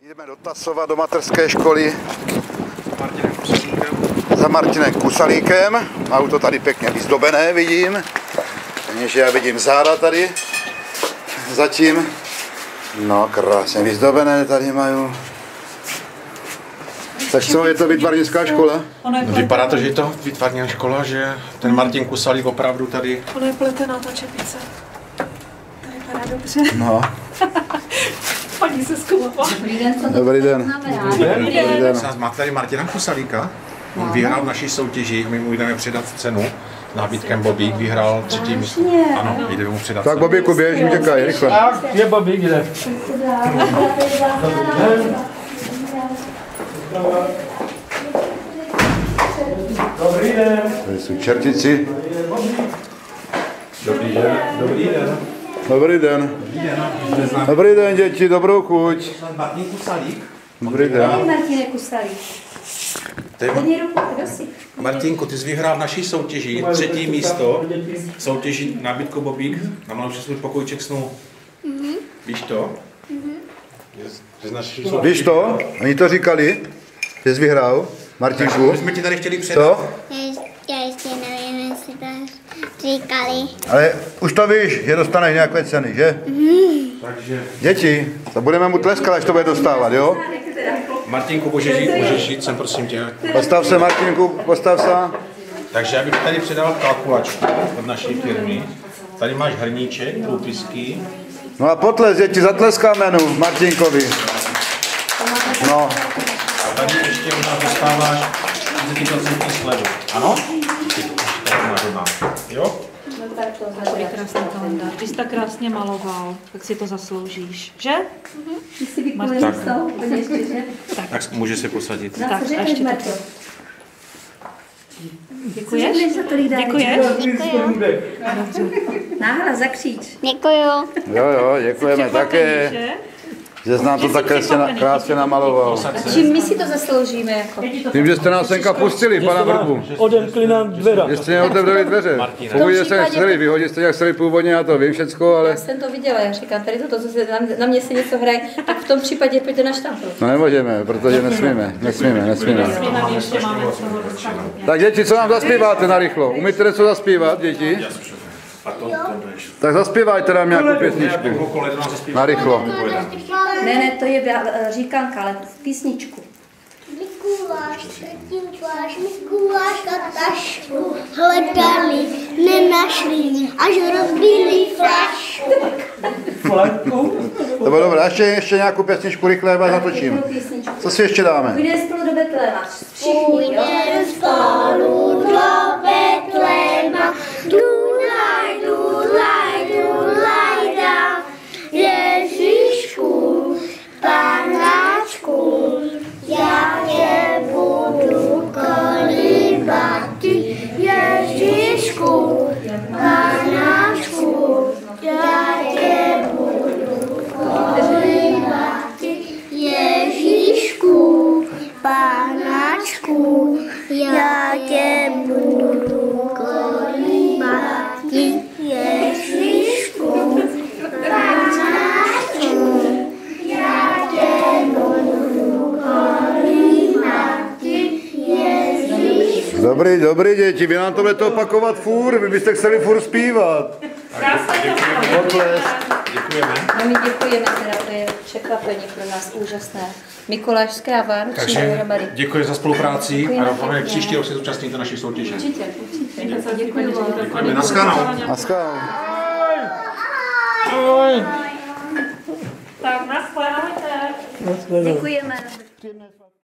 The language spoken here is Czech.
Jdeme do Tasova, do mateřské školy za Martinem Kusalíkem. Auto tady pěkně vyzdobené vidím. Že já vidím záda tady zatím. No krásně vyzdobené tady mají. Tak co, je to výtvarnická škola? Vypadá to, že je to výtvarná škola, že ten Martin Kusalík opravdu tady... Ona je pletená ta čepice. To vypadá dobře. No. Paní se zkoumala. Dobrý den. Dobrý den. Máte tady Martina Kusalíka? On vyhrál v naší soutěži, my mu jdeme předat cenu. S nábytkem Bobík vyhrál 3. místo. Ano, jdeme mu předat tak cenu. Bobíku, běž, utěkaj, rychle. Tak, je Bobík, jde. Dobrý den. Tady jsou čertici. Dobrý den. Dobrý den. Dobrý den. Dobrý den, děti, dobrou chuť. Martin Kusalík. Dobrý den. Martine Kusalík. Hodně ruku, prosím. Martinku, ty jsi vyhrál v naší soutěži 3. místo. Soutěži nábytku Bobík. Namaluj si svůj pokojček snů. Víš to? Víš to? Oni to říkali, že jsi vyhrál, Martinku. My jsme ti tady chtěli předat. Co? Já ještě nevím, jestli to říkali. Ale už to víš, že dostaneš nějaké ceny, že? Takže... Děti, to budeme mu tleskat, až to bude dostávat, jo? Martinku, můžeš jít sem, prosím tě. Postav se, Martinku, postav se. Takže já bych tady předal kalkulačku od naší firmy. Tady máš hrníček, průpisky. No a potles, děti, zatleskáme Martinkovi. No. A tady ještě u nás dostáváš 30% slevu. Ano? Jo? Takový krásný kalendář. Ty jsi tak krásně maloval, tak si to zasloužíš, že? Ty si vykulili z toho, úplně ještě, že? Tak může se posadit. Na Tak, co a ještě řekneš, to. Marto? Děkuješ? Řekneš za tolik dárečků? Děkuješ? Náhla, zakříč. Děkuju. Jo, děkujeme také, Že? že jsi nám to tak krásně namaloval. A čím my si to zasloužíme, jako? Tím, že jste nás senka pustili, pana Vrbu. Odemkli nám dvera. Že jste neotevřeli dveře. Původně jste chceli, vyhodit jste jak chceli původně, já to vím všecko, ale... Já jsem to viděla, já říkám, tady to, co se na mě se něco hraje, tak v tom případě pojďte na štampl. No nemůžeme, protože nesmíme. Nám ještě máme toho dostat. Tak děti, co nám zaspíváte narychlo? Umíte něco zaspívat, děti? Tak zaspívajte nám nějakou pěsničku. Narychlo. Ne, to je říkanka, ale písničku. Mikuláš na tašku, hledali, nenašli, až rozbili flašku. To bylo dobré, ještě nějakou pěsničku rychle, já natočím. Co si ještě dáme? Půjdeme spolu do Betléma. Všichni, jo? Půjdeme spolu do Betléma, dulaj, dám. Ježíšku, panáčku, já tě budu kolíbat. Ježíšku, panáčku, já tě budu kolíbat. Ježíšku, panáčku, já tě budu kolíbat. Ježíšku, panáčku, já tě budu kolíbat. Ježíšku. Dobrý děti, vy nám to budete opakovat furt, vy byste chceli furt zpívat. Děkujeme. No my děkujeme, teda to je překvapení pro nás úžasné. Mikulášské a vánoční Takže dohromady. děkuji za spolupráci a doufáme, že příští rok se zúčastníte naší soutěže. Určitě. Děkuji vám. Děkujeme. Naschledanou. Naschledanou. Tak, naschle, ahojte. Děkujeme.